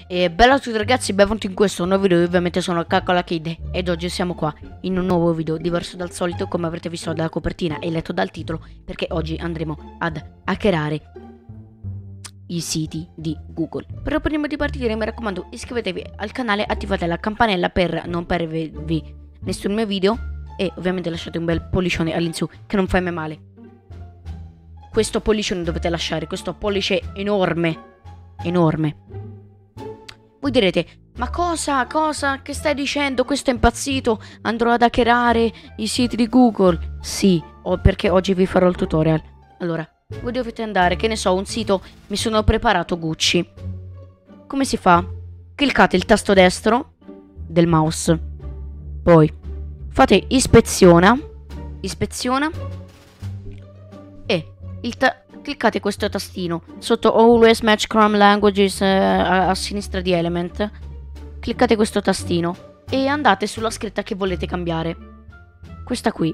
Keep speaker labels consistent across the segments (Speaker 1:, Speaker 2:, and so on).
Speaker 1: E bella a tutti ragazzi, benvenuti in questo nuovo video. Io ovviamente sono Caccola Kid ed oggi siamo qua in un nuovo video diverso dal solito, come avrete visto dalla copertina e letto dal titolo, perché oggi andremo ad hackerare i siti di Google. Però prima di partire mi raccomando, iscrivetevi al canale, attivate la campanella per non perdervi nessun mio video e ovviamente lasciate un bel pollicione all'insù che non fa mai male. Questo pollicione dovete lasciare, questo pollice enorme. Voi direte, ma cosa, che stai dicendo? Questo è impazzito, andrò ad hackerare i siti di Google. Sì, perché oggi vi farò il tutorial. Allora, voi dovete andare, che ne so, un sito, mi sono preparato Gucci. Come si fa? Cliccate il tasto destro del mouse. Poi fate ispeziona e cliccate questo tastino sotto Always Match Chrome Languages a sinistra di Element. Cliccate questo tastino e andate sulla scritta che volete cambiare. Questa qui,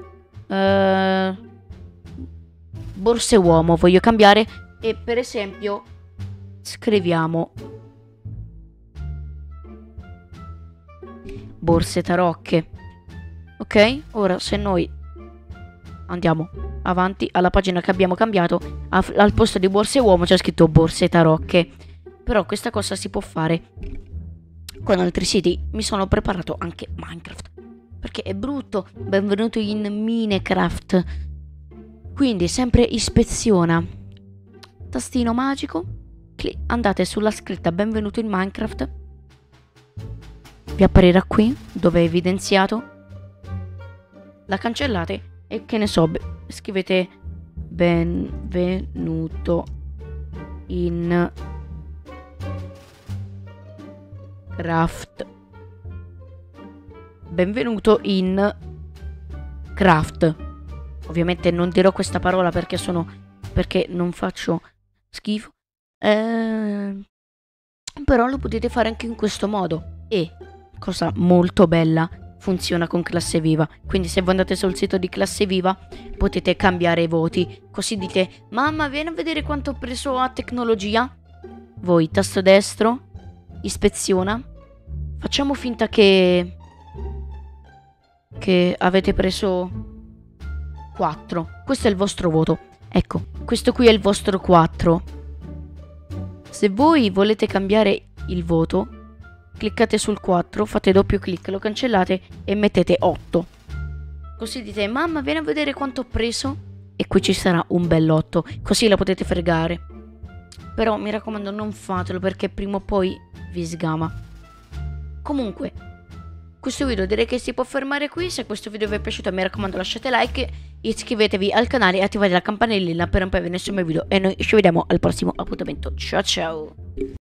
Speaker 1: borse uomo voglio cambiare e per esempio scriviamo borse tarocche. Ok, ora se noi andiamo avanti alla pagina che abbiamo cambiato, al posto di borse uomo c'è scritto borse tarocche. Però questa cosa si può fare con altri siti. Mi sono preparato anche Minecraft perché è brutto. Benvenuto in Minecraft. Quindi sempre ispeziona, tastino magico, andate sulla scritta benvenuto in Minecraft, vi apparirà qui dove è evidenziato, la cancellate e che ne so, scrivete benvenuto in craft. Benvenuto in craft. Ovviamente non dirò questa parola perché non faccio schifo. Però lo potete fare anche in questo modo. E cosa molto bella, funziona con Classe Viva. Quindi se voi andate sul sito di Classe Viva potete cambiare i voti. Così dite, mamma vieni a vedere quanto ho preso a tecnologia. Voi tasto destro, ispeziona. Facciamo finta che avete preso 4. Questo è il vostro voto. Ecco, questo qui è il vostro 4. Se voi volete cambiare il voto, cliccate sul 4, fate doppio clic, lo cancellate e mettete 8. Così dite, mamma vieni a vedere quanto ho preso. E qui ci sarà un bell'8, così la potete fregare. Però mi raccomando non fatelo perché prima o poi vi sgama. Comunque, questo video direi che si può fermare qui. Se questo video vi è piaciuto mi raccomando lasciate like, iscrivetevi al canale e attivate la campanellina per non perdere nessun mio video. E noi ci vediamo al prossimo appuntamento. Ciao ciao.